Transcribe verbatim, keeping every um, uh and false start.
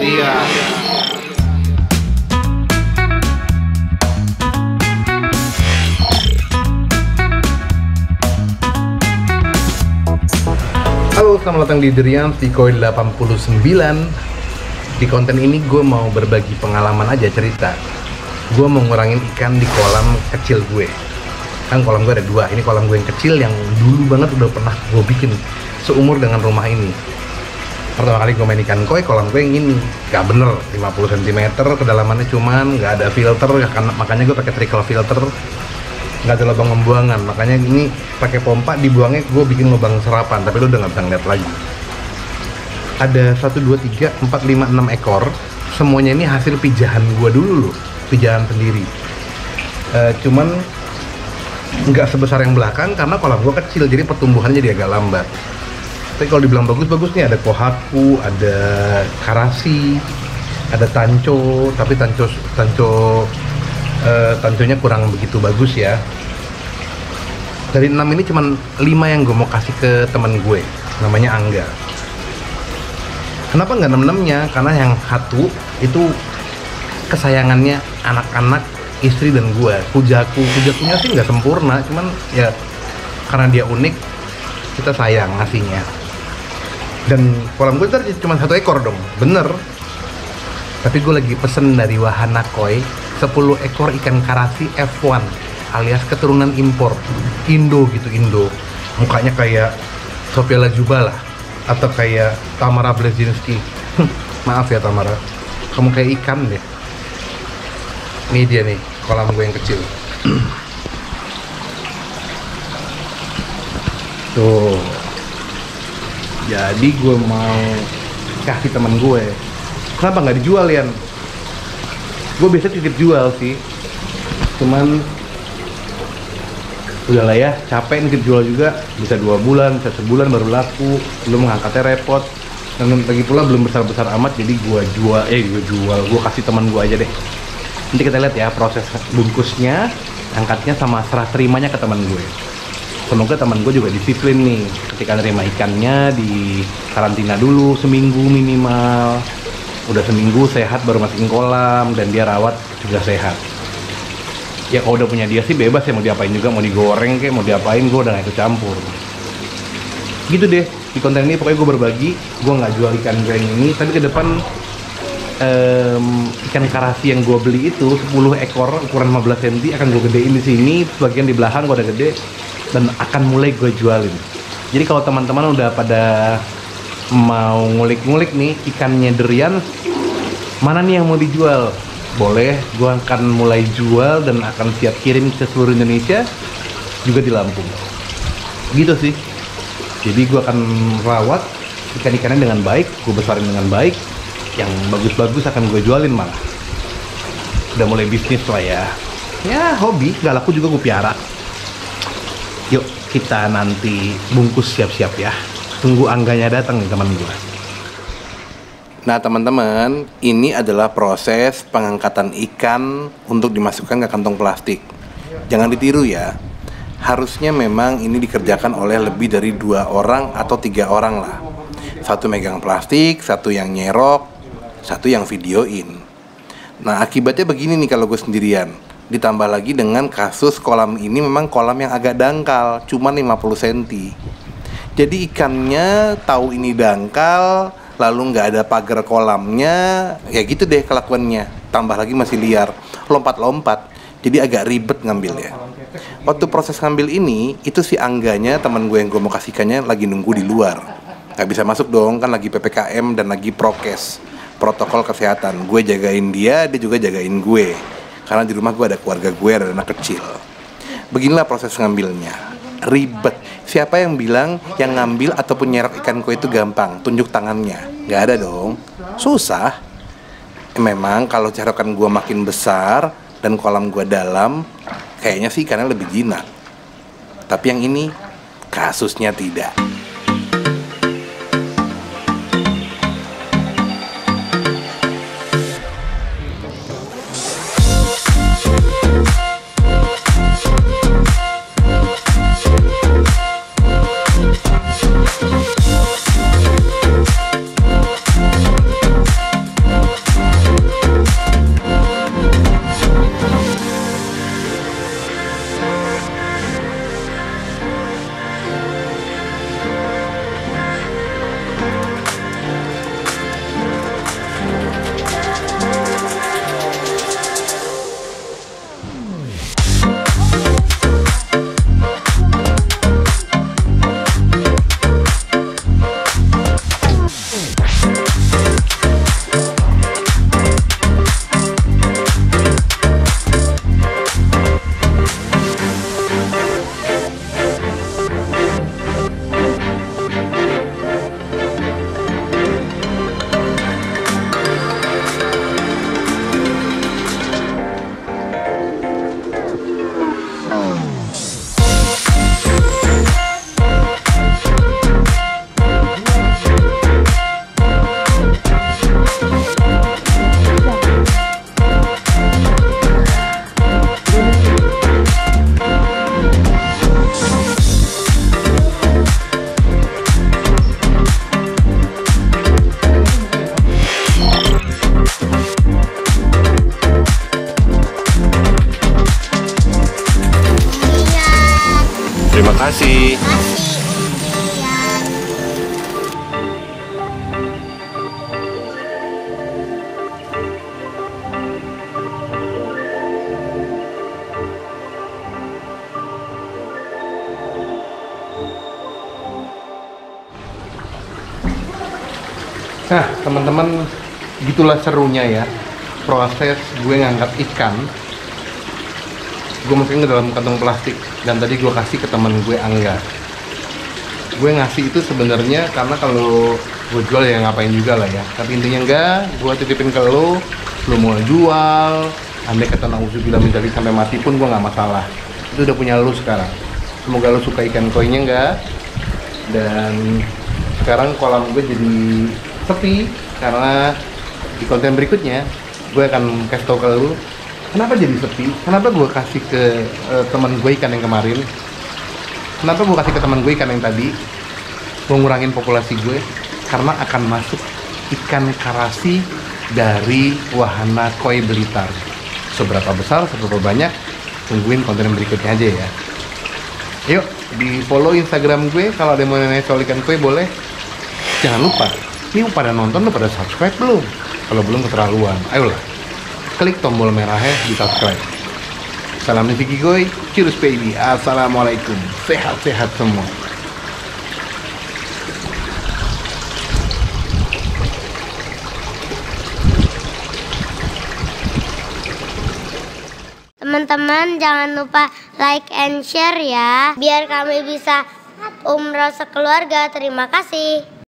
Iya. Halo, selamat datang di Durian Tikoi delapan puluh sembilan. Di konten ini gue mau berbagi pengalaman aja, cerita. Gue mau ngurangin ikan di kolam kecil gue. Kan kolam gue ada dua. Ini kolam gue yang kecil yang dulu banget udah pernah gue bikin seumur dengan rumah ini. Pertama kali gue main ikan koi, kolam gue yang ini gak bener, lima puluh sentimeter kedalamannya, cuman gak ada filter ya, karena makanya gue pakai trickle filter. Nggak ada lubang pembuangan, makanya ini pakai pompa, dibuangnya gue bikin lubang serapan, tapi lu udah nggak bisa ngeliat lagi. Ada satu, dua, tiga, empat, lima, enam ekor. Semuanya ini hasil pijahan gue dulu loh, pijahan sendiri. E, cuman nggak sebesar yang belakang karena kolam gue kecil, jadi pertumbuhannya jadi agak lambat. Tapi kalau dibilang bagus-bagus nih, ada kohaku, ada karasi, ada tanco, tapi tanco tanco Uh, tanconya kurang begitu bagus ya. Dari enam ini cuman lima yang gue mau kasih ke teman gue, namanya Angga. Kenapa nggak enam enamnya? Karena yang satu itu kesayangannya anak-anak, istri dan gue. Kujaku, kujakunya sih nggak sempurna, cuman ya karena dia unik, kita sayang ngasihnya. Dan kolam gue ntar cuma satu ekor dong, bener. Tapi gue lagi pesen dari Wahana Koi sepuluh ekor ikan karasi F satu alias keturunan impor Indo gitu, Indo. Mukanya kayak Sophia Latjuba lah, atau kayak Tamara Blazinski. Maaf ya Tamara, kamu kayak ikan deh. Ini dia nih kolam gue yang kecil. Tuh. Jadi gue mau kasih teman gue. Kenapa nggak dijual, Yan? Gue biasa titip jual sih, cuman udahlah ya, capek nitip jual juga. Bisa dua bulan, bisa sebulan baru laku, belum ngangkatnya repot, dan lagi pula belum besar-besar amat, jadi gue jual, eh gue jual, gue kasih teman gue aja deh. Nanti kita lihat ya proses bungkusnya, angkatnya sama serah terimanya ke teman gue. Semoga teman gue juga disiplin nih, ketika nerima ikannya di karantina dulu seminggu minimal. Udah seminggu sehat baru masukin kolam, dan dia rawat juga sehat. Ya kalau udah punya dia sih bebas ya, mau diapain juga, mau digoreng kayak mau diapain, gue udah gak ikut campur. Gitu deh, di konten ini pokoknya gue berbagi. Gue nggak jual ikan goreng ini, tapi ke depan um, ikan karasi yang gue beli itu sepuluh ekor ukuran lima belas sentimeter akan gue gedein di sini, sebagian di belakang gue udah gede, dan akan mulai gue jualin. Jadi kalau teman-teman udah pada mau ngulik-ngulik nih ikannya Durian, mana nih yang mau dijual, boleh, gue akan mulai jual dan akan siap kirim ke seluruh Indonesia, juga di Lampung. Gitu sih. Jadi gue akan rawat ikan-ikannya dengan baik, gue besarin dengan baik, yang bagus-bagus akan gue jualin malah. Udah mulai bisnis lah ya. Ya hobi, gak laku juga gue piara. Yuk kita nanti bungkus siap-siap ya. Tunggu Angganya datang nih teman gue. Nah teman-teman, ini adalah proses pengangkatan ikan untuk dimasukkan ke kantong plastik. Jangan ditiru ya. Harusnya memang ini dikerjakan oleh lebih dari dua orang atau tiga orang lah. Satu megang plastik, satu yang nyerok, satu yang videoin. Nah akibatnya begini nih kalau gue sendirian. Ditambah lagi dengan kasus kolam ini memang kolam yang agak dangkal, cuma lima puluh sentimeter. Jadi ikannya tahu ini dangkal, lalu nggak ada pagar kolamnya, ya gitu deh kelakuannya. Tambah lagi masih liar, lompat-lompat, jadi agak ribet ngambilnya. Waktu proses ngambil ini, itu si Angganya, teman gue yang gue mau kasihkannya, lagi nunggu di luar. Nggak bisa masuk dong, kan lagi P P K M dan lagi prokes, protokol kesehatan. Gue jagain dia, dia juga jagain gue. Karena di rumah gue ada keluarga gue, ada anak kecil. Beginilah proses ngambilnya, ribet. Siapa yang bilang yang ngambil ataupun nyerok ikan koi itu gampang? Tunjuk tangannya. Gak ada dong. Susah. Memang kalau cerokan gua makin besar dan kolam gua dalam, kayaknya sih ikannya lebih jinak. Tapi yang ini kasusnya tidak. Terima kasih. Nah, teman-teman, gitulah serunya ya proses gue ngangkat ikan. Gue masukin ke dalam kantong plastik dan tadi gue kasih ke teman gue, Angga. Gue ngasih itu sebenarnya karena kalau gue jual ya ngapain juga lah ya, tapi intinya enggak, gue titipin ke lo, lo mau jual, andai kata nauzubillah min dzalik sampai mati pun gue nggak masalah. Itu udah punya lo sekarang. Semoga lo suka ikan koinya enggak. Dan sekarang kolam gue jadi sepi karena di konten berikutnya gue akan kasih tau ke lu kenapa jadi sepi, kenapa gue kasih ke uh, teman gue ikan yang kemarin, kenapa gue kasih ke teman gue ikan yang tadi, gue ngurangin populasi gue karena akan masuk ikan karasi dari wahana koi Blitar. Seberapa besar, seberapa banyak, tungguin konten berikutnya aja ya. Yuk di follow Instagram gue, kalau ada yang mau nanya soal ikan koi boleh. Jangan lupa, ini pada nonton, lu pada subscribe belum? Kalau belum keterlaluan, ayolah klik tombol merahnya di subscribe. Salam Niziki Koi, cheers baby, assalamualaikum, sehat-sehat semua. Teman-teman jangan lupa like and share ya, biar kami bisa umroh sekeluarga. Terima kasih.